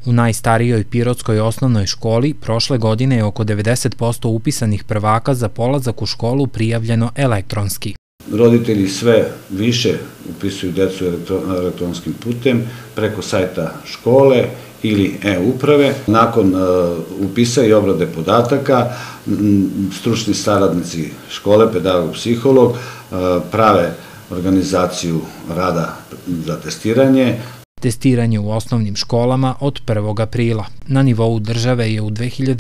U najstarijoj pirotskoj osnovnoj školi prošle godine je oko 90% upisanih prvaka za polazak u školu prijavljeno elektronski. Roditelji sve više upisuju decu elektronskim putem preko sajta škole ili e-uprave. Nakon upisa i obrade podataka, stručni saradnici škole, pedagog, psiholog, prave organizaciju rada za testiranje. Testiranje u osnovnim školama od 1. aprila. Na nivou države je u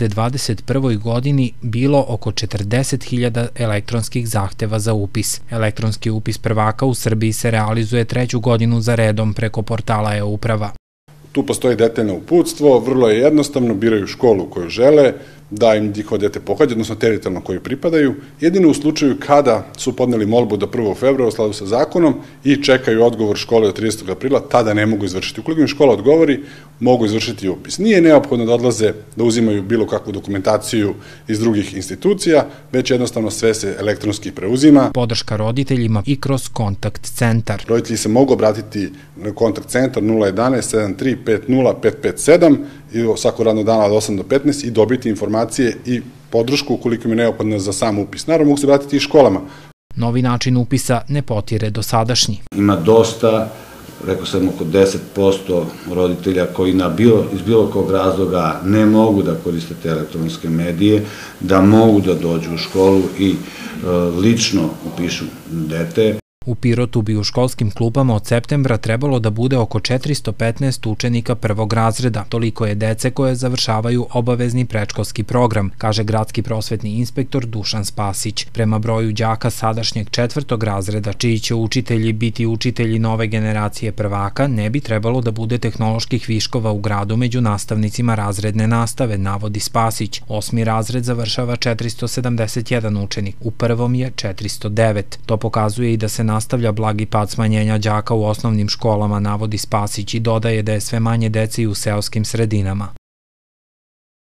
2021. godini bilo oko 40.000 elektronskih zahteva za upis. Elektronski upis prvaka u Srbiji se realizuje 3. godinu za redom preko portala e-uprava. Tu postoji detaljno uputstvo, vrlo je jednostavno, biraju školu koju žele, da im njihovo dete pohađa, odnosno teritorijalno koju pripadaju, jedino u slučaju kada su podneli molbu do 1. februara u skladu sa zakonom i čekaju odgovor škole do 30. aprila, tada ne mogu izvršiti. Ukoliko im škola odgovori, mogu izvršiti upis. Nije neophodno da odlaze da uzimaju bilo kakvu dokumentaciju iz drugih institucija, već jednostavno sve se elektronski preuzima. Podrška roditeljima i kroz kontakt centar. Roditelji se mogu obratiti na kontakt centar 011 7350 557 i svako radno dana od 8 do 15 i dobiti informacije i podršku ukoliko im je neophodno za sam upis. Naravno, mogu se vratiti i školama. Novi način upisa ne potire dosadašnji. Ima dosta, rekao sam oko 10% roditelja koji iz bilo kog razloga ne mogu da koriste te elektronske medije, da mogu da dođu u školu i lično upišu dete. U Pirotu bi u školskim klupama od septembra trebalo da bude oko 415 učenika prvog razreda. Toliko je dece koje završavaju obavezni predškolski program, kaže gradski prosvetni inspektor Dušan Spasić. Prema broju đaka sadašnjeg 4. razreda, čiji će učitelji biti učitelji nove generacije prvaka, ne bi trebalo da bude tehnoloških viškova u gradu među nastavnicima razredne nastave, navodi Spasić. 8. razred završava 471 učenik, u prvom je 409. To pokazuje i da se nastavlja blagi pad smanjenja đaka u osnovnim školama, navodi Spasić i dodaje da je sve manje dece i u seoskim sredinama.